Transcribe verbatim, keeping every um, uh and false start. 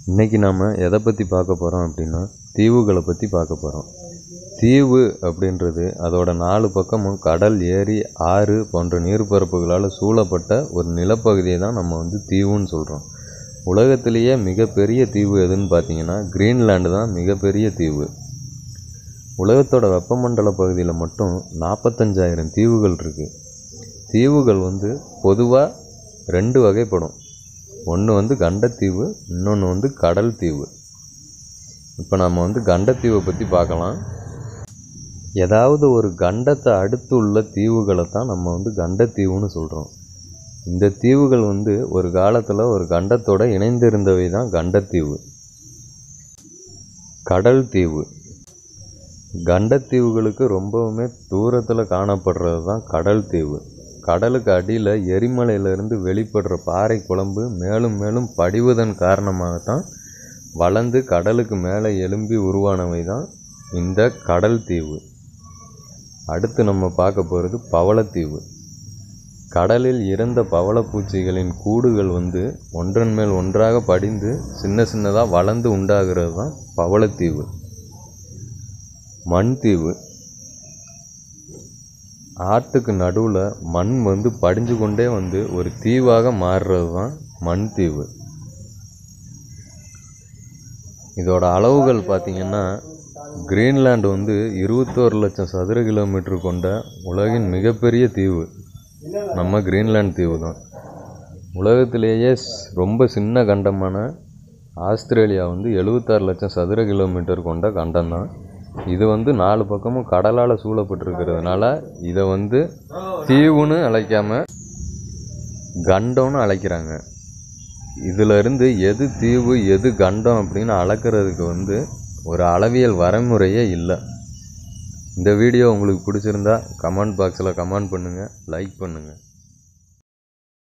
இன்றைக்கி நாம் எதை பற்றி பார்க்க போகிறோம் அப்படின்னா தீவுகளை பற்றி பார்க்க போகிறோம். தீவு அப்படின்றது அதோட நாலு பக்கமும் கடல், ஏரி, ஆறு போன்ற நீர்ப்பரப்புகளால் சூழப்பட்ட ஒரு நிலப்பகுதியை தான் நம்ம வந்து தீவுன்னு சொல்கிறோம். உலகத்திலேயே மிகப்பெரிய தீவு எதுன்னு பார்த்தீங்கன்னா கிரீன்லாண்டு தான் மிகப்பெரிய தீவு. உலகத்தோட வெப்பமண்டல பகுதியில் மட்டும் நாற்பத்தஞ்சாயிரம் தீவுகள் இருக்குது. தீவுகள் வந்து பொதுவாக ரெண்டு வகைப்படும். ஒன்று வந்து கண்டத்தீவு, இன்னொன்று வந்து கடல் தீவு. இப்போ நம்ம வந்து கண்டத்தீவை பற்றி பார்க்கலாம். ஏதாவது ஒரு கண்டத்தை அடுத்து உள்ள தீவுகளை தான் நம்ம வந்து கண்டத்தீவுன்னு சொல்கிறோம். இந்த தீவுகள் வந்து ஒரு காலத்தில் ஒரு கண்டத்தோடு இணைந்திருந்தவை தான் கண்டத்தீவு. கடல் தீவு கண்டத்தீவுகளுக்கு ரொம்பவுமே தூரத்தில் காணப்படுறது தான் கடல் தீவு. கடலுக்கு அடியில் எரிமலையிலிருந்து வெளிப்படுற பாறை குழம்பு மேலும் மேலும் படிவதன் காரணமாகத்தான் வளர்ந்து கடலுக்கு மேலே எழும்பி உருவானவை தான் இந்த கடல் தீவு. அடுத்து நம்ம பார்க்க போகிறது பவளத்தீவு. கடலில் இறந்த பவளப்பூச்சிகளின் கூடுகள் வந்து ஒன்றன் மேல் ஒன்றாக படிந்து சின்ன சின்னதாக வளர்ந்து உண்டாகிறது தான் பவளத்தீவு. மண் தீவு ஆற்றுக்கு நடுவில் மண் வந்து படிஞ்சு கொண்டே வந்து ஒரு தீவாக மாறுறது தான் மண் தீவு. இதோட அளவுகள் பார்த்திங்கன்னா கிரீன்லாண்டு வந்து இருபத்தோரு லட்சம் சதுர கிலோமீட்டர் கொண்ட உலகின் மிகப்பெரிய தீவு நம்ம கிரீன்லாந்து தீவு தான். உலகத்திலேயே ரொம்ப சின்ன கண்டமான ஆஸ்திரேலியா வந்து எழுபத்தாறு லட்சம் சதுர கிலோமீட்டர் கொண்ட கண்டம் தான். இது வந்து நாலு பக்கமும் கடலால் சூழப்பட்டிருக்கிறதுனால இதை வந்து தீவுன்னு அழைக்காமல் கண்டம்னு அழைக்கிறாங்க. இதிலிருந்து எது தீவு எது கண்டம் அப்படின்னு அளக்கிறதுக்கு வந்து ஒரு அளவியல் வரைமுறையே இல்லை. இந்த வீடியோ உங்களுக்கு பிடிச்சிருந்தா கமெண்ட் பாக்ஸில் கமெண்ட் பண்ணுங்கள், லைக் பண்ணுங்கள்.